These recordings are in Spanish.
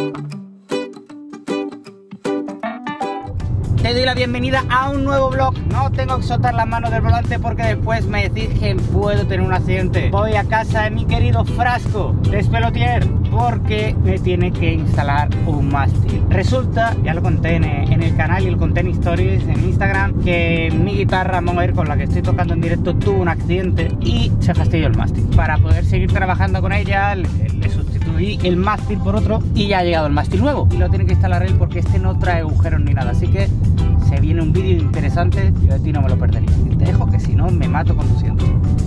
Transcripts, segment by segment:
Te doy la bienvenida a un nuevo vlog. No tengo que soltar las manos del volante porque después me decís que puedo tener un accidente. Voy a casa de mi querido Frasco, Despelotier, porque me tiene que instalar un mástil. Resulta, ya lo conté en el canal y lo conté en stories en Instagram, que mi guitarra Monger con la que estoy tocando en directo tuvo un accidente y se fastidió el mástil. Para poder seguir trabajando con ella, le sustituí el mástil por otro y ya ha llegado el mástil nuevo. Y lo tiene que instalar él porque este no trae agujeros ni nada, así que se viene un vídeo interesante, yo de ti no me lo perdería. Te dejo que si no me mato conduciendo.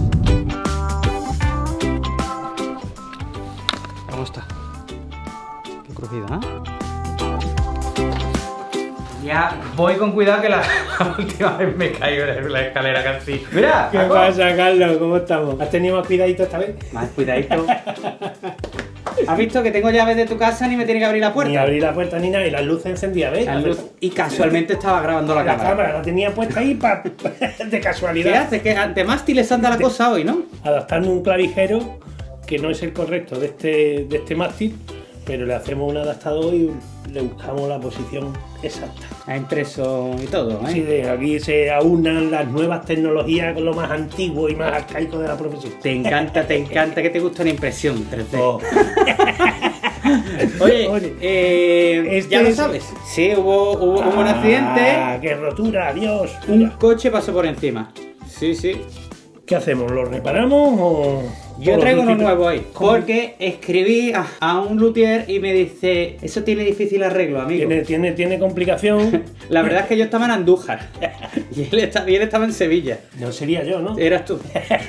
¿Cómo está? Qué crujido, ¿eh? Ya voy con cuidado que la última vez me caigo en la escalera casi. Mira, ¿qué pasa, Carlos? ¿Cómo estamos? ¿Has tenido más cuidadito esta vez? Más cuidadito. ¿Has visto que tengo llaves de tu casa ni me tiene que abrir la puerta? Ni abrir la puerta ni nada, y las luces encendidas, ¿ves? Y casualmente estaba grabando la cámara. La cámara la tenía puesta ahí de casualidad. ¿Qué hace? Que ante mástiles anda la cosa hoy, ¿no? Adaptando un clavijero que no es el correcto de este mástil, pero le hacemos un adaptador y le buscamos la posición exacta. Ha impreso y todo, ¿eh? Sí, aquí se aunan las nuevas tecnologías con lo más antiguo y más arcaico de la profesión. Te encanta que te gusta una impresión 3D. Oh. Oye, ya lo sabes. Sí, hubo un accidente. ¡Qué rotura! ¡Adiós! Un coche pasó por encima. Sí, sí. ¿Qué hacemos? ¿Lo reparamos o...? Yo traigo uno nuevo ahí, porque escribí a un luthier y me dice: eso tiene difícil arreglo, amigo. Tiene complicación. La verdad es que yo estaba en Andújar y él estaba en Sevilla. No sería yo, ¿no? Eras tú.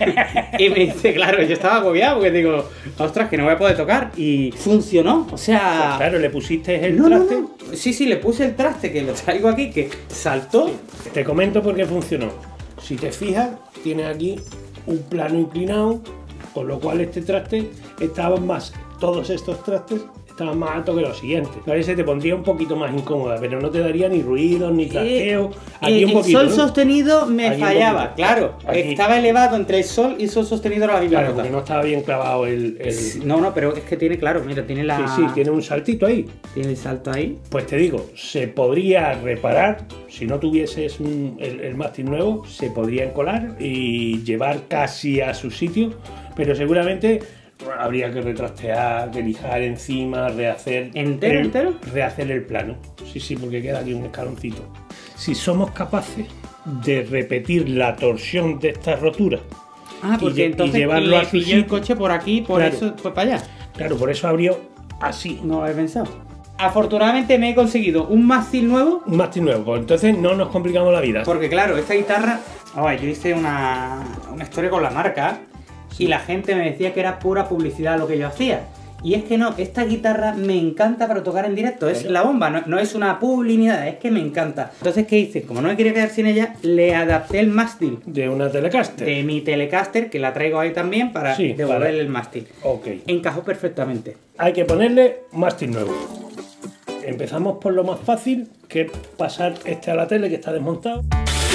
Y me dice, claro, yo estaba agobiado porque digo, ostras, que no voy a poder tocar. Y funcionó, o sea... Pues claro, le pusiste el traste. No. Sí, le puse el traste, que lo traigo aquí, que saltó. Te comento por qué funcionó. Si te fijas, tienes aquí un plano inclinado, con lo cual este traste estaba más, todos estos trastes estaban más altos que los siguientes. A veces te pondría un poquito más incómoda, pero no te daría ni ruido, ni trasteo. Aquí un poquito, el sol ¿no? sostenido me aquí fallaba, claro. Aquí. Estaba elevado entre el sol y el sol sostenido era la misma nota. Porque no estaba bien clavado el... No, pero es que tiene, claro, mira, tiene la... Sí, tiene un saltito ahí. Tiene el salto ahí. Pues te digo, se podría reparar, si no tuvieses el mástil nuevo, se podría encolar y llevar casi a su sitio, pero seguramente habría que retrastear, relijar encima, rehacer... ¿Entero? Rehacer el plano. Sí, porque queda aquí un escaloncito. Si somos capaces de repetir la torsión de esta rotura porque entonces llevarlo a su sitio, el coche por aquí, claro, eso fue para allá. Claro, por eso abrió así. No lo he pensado. Afortunadamente me he conseguido un mástil nuevo. Un mástil nuevo, pues entonces no nos complicamos la vida. Porque claro, esta guitarra... yo hice una historia con la marca. Sí. Y la gente me decía que era pura publicidad lo que yo hacía. Y es que no, esta guitarra me encanta para tocar en directo. Es la bomba, no es una publi ni nada, es que me encanta. Entonces, ¿qué hice? Como no me quería quedar sin ella, le adapté el mástil. De una Telecaster. De mi Telecaster, que la traigo ahí también para devolverle el mástil. Ok. Encajó perfectamente. Hay que ponerle mástil nuevo. Empezamos por lo más fácil, que es pasar este a la tele, que está desmontado.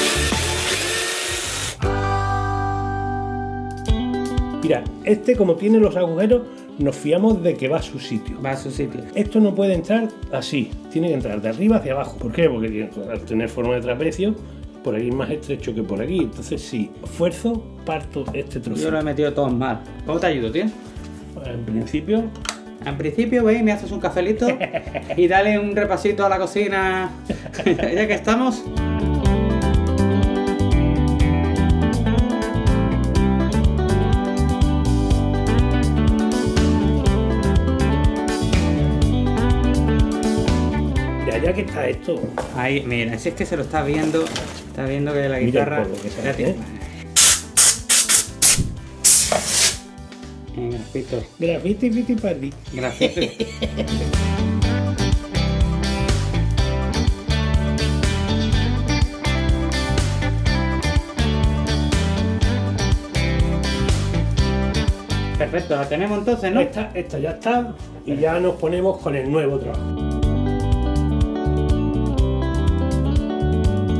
Mira, como tiene los agujeros, nos fiamos de que va a su sitio. Va a su sitio. Esto no puede entrar así, tiene que entrar de arriba hacia abajo. ¿Por qué? Porque al tener forma de trapecio, por aquí es más estrecho que por aquí. Entonces, si esfuerzo, parto este trozo. Yo lo he metido todo mal. ¿Cómo te ayudo, tío? En principio... Ve, me haces un cafelito y dale un repasito a la cocina, ya que estamos. Ya que está esto. Ahí, mira, si es que se lo está viendo que la guitarra... Mira el polvo que se hace, grafito. Grafiti, pardi. Grafito. Perfecto, la tenemos entonces, ¿no? Esta ya está y ya nos ponemos con el nuevo trabajo.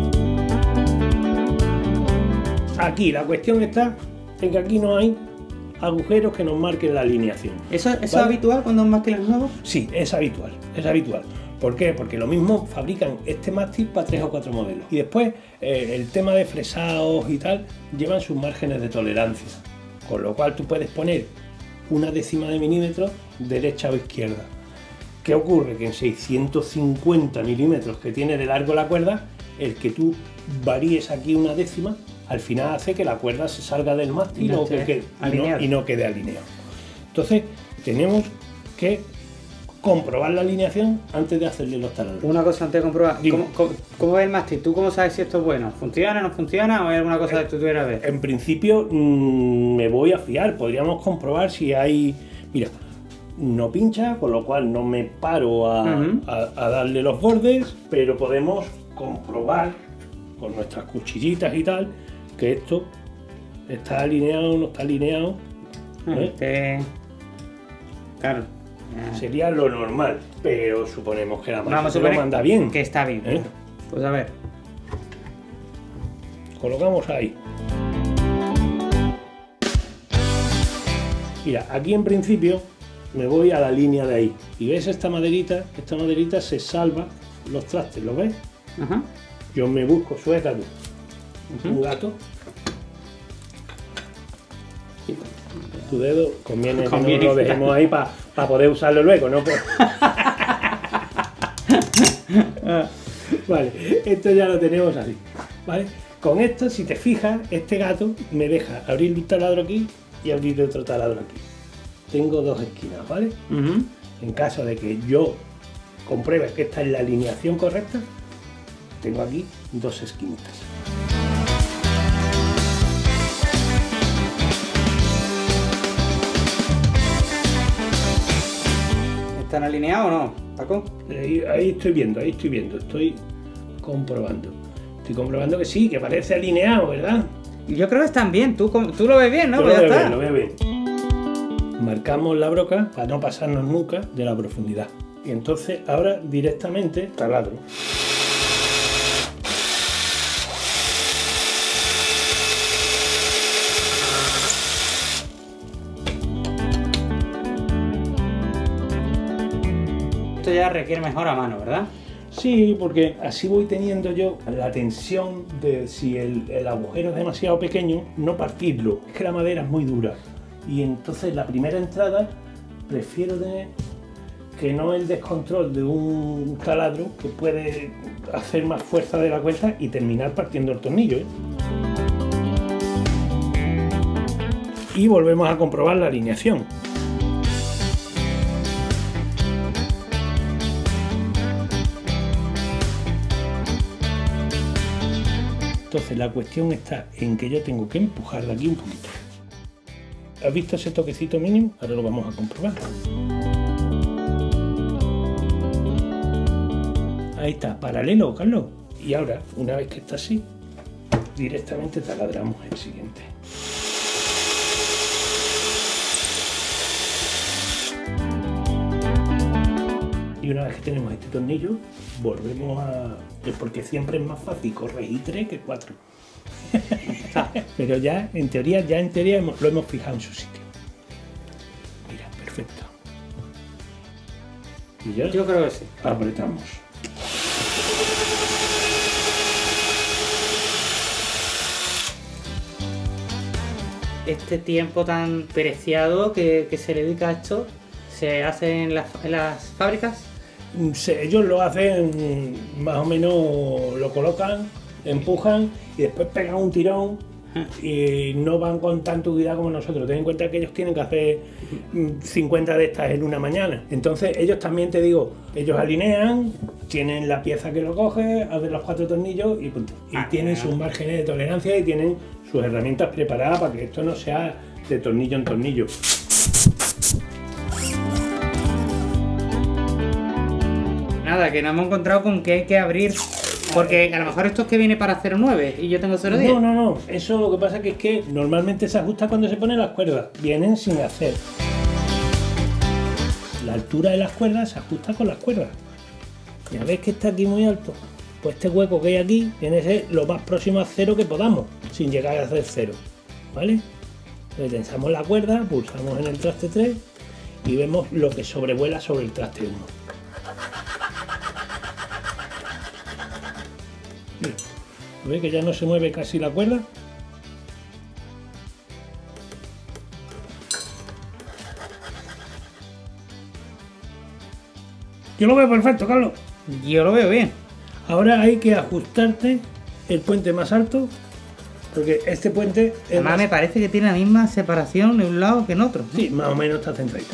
Aquí la cuestión está en que aquí no hay agujeros que nos marquen la alineación. ¿Eso es habitual cuando un mástil es nuevo? Sí, es habitual, es habitual. ¿Por qué? Porque lo mismo fabrican este mástil para 3 o 4 modelos. Y después el tema de fresados y tal llevan sus márgenes de tolerancia. Con lo cual tú puedes poner una décima de milímetro derecha o izquierda. ¿Qué ocurre? Que en 650 milímetros que tiene de largo la cuerda, el que tú varíes aquí una décima, al final hace que la cuerda se salga del mástil y no quede alineado. Entonces tenemos que comprobar la alineación antes de hacerle los taladros. Una cosa antes de comprobar, ¿cómo ves el mástil? ¿Tú cómo sabes si esto es bueno? ¿Funciona o no funciona? ¿O hay alguna cosa que tú tuvieras que ver? En principio me voy a fiar, podríamos comprobar si hay... Mira, no pincha, con lo cual no me paro a darle los bordes, pero podemos comprobar con nuestras cuchillitas y tal que esto está alineado o no está alineado. Claro. Sería lo normal, pero suponemos que la máquina lo manda bien. Que está bien. Pues a ver. Colocamos ahí. Mira, aquí en principio me voy a la línea de ahí. Y ves esta maderita se salva los trastes, ¿lo ves? Yo me busco, suéltate, un gato. Tu dedo conviene que no lo dejemos ahí para poder usarlo luego, ¿no? Vale, esto ya lo tenemos así, ¿vale? Con esto, si te fijas, este gato me deja abrir un taladro aquí y abrir otro taladro aquí. Tengo dos esquinas, ¿vale? En caso de que yo compruebe que esta es la alineación correcta, tengo aquí dos esquinitas. ¿Están alineados o no, Paco? Ahí estoy viendo, estoy comprobando. Estoy comprobando que sí, que parece alineado, ¿verdad? Yo creo que están bien, tú lo ves bien, ¿no? Pues ya está. Lo veo bien. Marcamos la broca para no pasarnos nunca de la profundidad. Y entonces ahora directamente taladro. Esto ya requiere mejor a mano, ¿verdad? Sí, porque así voy teniendo yo la tensión de si el agujero es demasiado pequeño, no partirlo. Es que la madera es muy dura. Y entonces la primera entrada prefiero tener que no el descontrol de un taladro que puede hacer más fuerza de la cuenta y terminar partiendo el tornillo, ¿eh? Y volvemos a comprobar la alineación. Entonces la cuestión está en que yo tengo que empujar de aquí un poquito. ¿Has visto ese toquecito mínimo? Ahora lo vamos a comprobar. Ahí está, paralelo, Carlos. Y ahora, una vez que está así, directamente taladramos el siguiente. Y una vez que tenemos este tornillo, volvemos a... porque siempre es más fácil corregir 3 que 4. Pero ya en teoría lo hemos fijado en su sitio. Mira, perfecto. Y ya yo creo que sí. Apretamos. Este tiempo tan preciado que se le dedica a esto, ¿se hace en las fábricas? Ellos lo hacen más o menos, lo colocan, empujan y después pegan un tirón y no van con tanto cuidado como nosotros. Ten en cuenta que ellos tienen que hacer 50 de estas en una mañana. Entonces ellos también, te digo, ellos alinean, tienen la pieza que lo coge, hacen los 4 tornillos y punto. Y tienen sus márgenes de tolerancia y tienen sus herramientas preparadas para que esto no sea de tornillo en tornillo. Nada, que nos hemos encontrado con que hay que abrir, porque a lo mejor esto es que viene para 0,9 y yo tengo 0,10. No, eso lo que pasa que es que normalmente se ajusta cuando se ponen las cuerdas, vienen sin hacer. La altura de las cuerdas se ajusta con las cuerdas. Ya ves que está aquí muy alto, pues este hueco que hay aquí tiene que ser lo más próximo a 0 que podamos, sin llegar a hacer 0, ¿vale? Le tensamos la cuerda, pulsamos en el traste 3 y vemos lo que sobrevuela sobre el traste 1. ¿Ve que ya no se mueve casi la cuerda? Yo lo veo perfecto, Carlos. Yo lo veo bien. Ahora hay que ajustarte el puente más alto, porque este puente es Además me parece que tiene la misma separación de un lado que en otro. Sí, más o menos está centradito.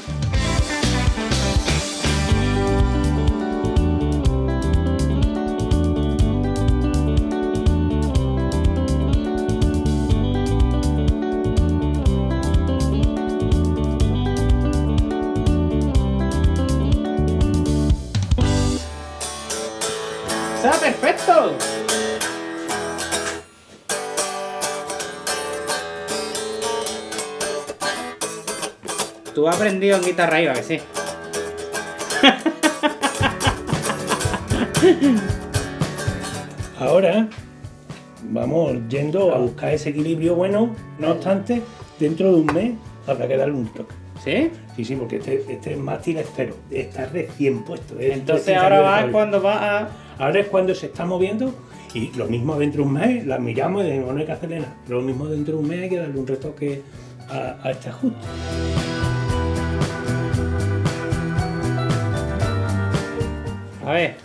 ¡Está perfecto! Tú has aprendido en guitarra IVA, que sí. Ahora vamos yendo a buscar ese equilibrio bueno. No obstante, dentro de un mes habrá que darle un toque. ¿Sí? Sí, sí, porque este mástil es cero, está recién puesto. Entonces ahora va cuando va a... Ahora es cuando se está moviendo y lo mismo dentro de un mes, la miramos y decimos no hay que hacerle nada. Pero lo mismo dentro de un mes hay que darle un retoque a este ajuste. A ver.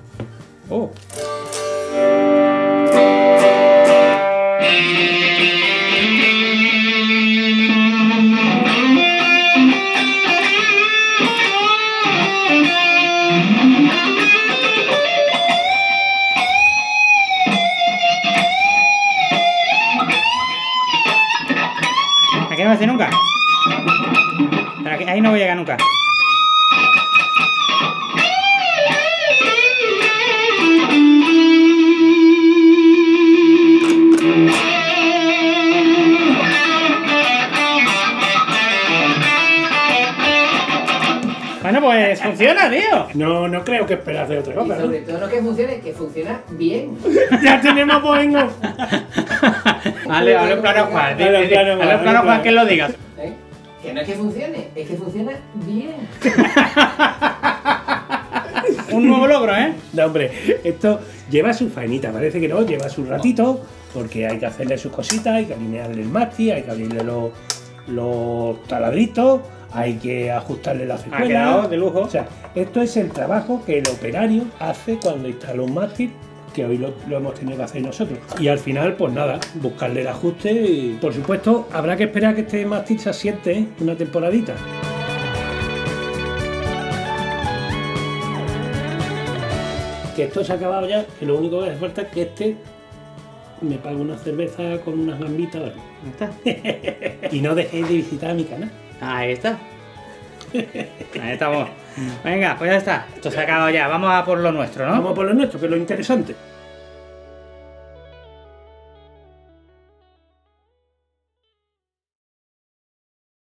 Aquí no va a ser nunca. Ahí no voy a llegar nunca. Bueno, pues funciona, tío. No creo que esperas de otra cosa. Y sobre todo lo que funcione, que funciona bien. Ya tenemos voz off. Hazle un plano a Juan. Hazle un plano a Juan que lo diga. ¿Eh? Que no es que funcione, es que funciona bien. Un nuevo logro, ¿eh? No, hombre, esto lleva su faenita, parece que no, lleva su ratito, porque hay que hacerle sus cositas, hay que alinearle el mástil, hay que abrirle los taladritos, hay que ajustarle la Ha quedado de lujo. O sea, esto es el trabajo que el operario hace cuando instala un mástil, que hoy lo hemos tenido que hacer nosotros. Y al final, pues nada, buscarle el ajuste y, por supuesto, habrá que esperar a que este mástil se asiente una temporadita. Que esto se ha acabado ya, que lo único que hace falta es que me pague una cerveza con unas gambitas. Ahí está. Y no dejéis de visitar mi canal. Ahí está. Ahí estamos. Venga, pues ya está. Esto se ha acabado ya. Vamos a por lo nuestro, ¿no? Vamos por lo nuestro, que es lo interesante.